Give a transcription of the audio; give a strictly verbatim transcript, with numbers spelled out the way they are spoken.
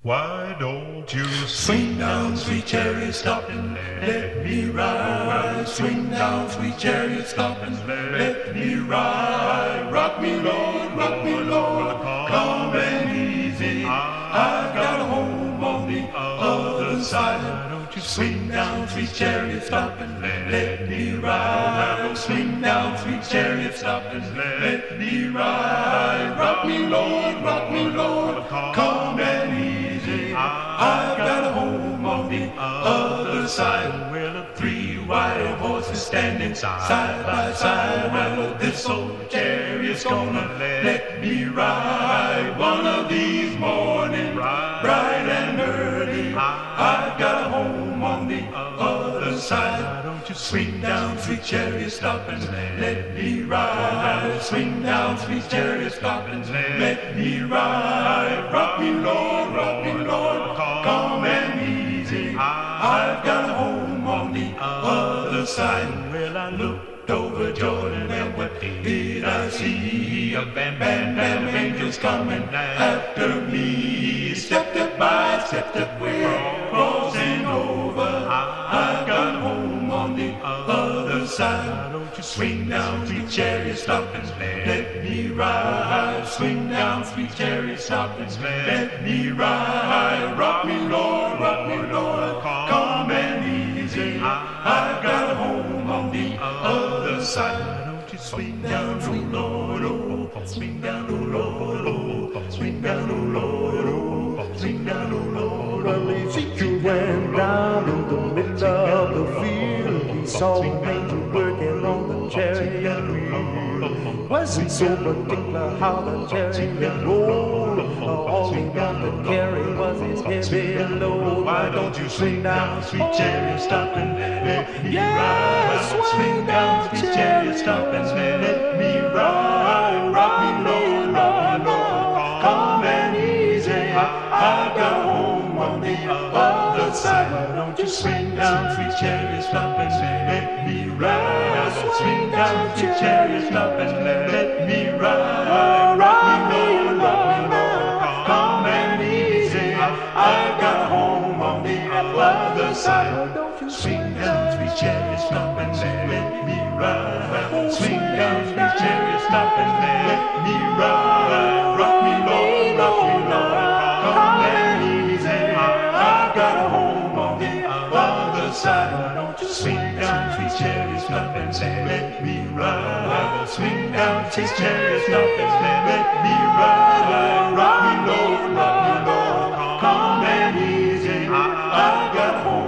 Why don't you Swing down, sweet chariot, stop and let me ride. Swing down, sweet chariot, stop and let me ride. Rock me, Lord, rock me, Lord, calm and easy. I've got a home on the other side. Don't you swing down, sweet chariot, stop and let me ride. Swing down, sweet chariot, stop and let me ride. Rock me, Lord, rock me, Lord, calm and easy. I've got a home on the other side. Well, three white horses standing side by side. Well, this old chariot's gonna let me ride one of these mornings, bright and early. I've got a home on the other side. Don't you swing down, sweet chariot, stop and let me ride. Swing down, sweet chariot, stop and let me ride. Rock me, Lord, rock me, Lord, calm and easy. I've got a home on the other side. Well, I looked over Jordan and what did I see? A band, band, band of angels coming after me. Stepped up by, stepped up way, crossing over. I've got a home on the other side. Don't you swing down, sweet chariot, stop and let me ride. Swing down, sweet chariot, stop and let me ride. Rock me, Lord, rock me, Lord, calm and easy. I've got a home on the other side. Don't you swing down, oh Lord, oh, swing down, oh Lord, oh, swing down, oh Lord, oh, swing down, oh Lord. Well, Ezekiel went down in the middle of the field. He saw an angel working on the chariot wheel. Wasn't so particular how the chariot rolled. All he wanted to carry was his heavy load. Why don't you swing down, sweet chariot, stop and let me Yeah, ride. Swing down, sweet chariot, stop and let me ride. Rock me, Lord, rock me, Lord, calm and easy. I've got a home on the other side. Why don't you swing down, sweet chariot, stop and let me ride. Swing down, sweet chariot, stop and let me ride. Rock me, Lord, rock me, Lord, calm and easy. I've got a home on the other side. Don't you swing down, sweet chariot, stop and let me ride. Swing down, sweet chariot, stop and let me ride. Rock me, Lord, rock me, Lord, calm and easy. I've got a home on the other side. Don't you swing down, sweet chariot, stop and let me ride. Swing down, sweet chariot, stop and let me ride. Rock me, Lord, rock me, Lord, calm and easy. I've got a home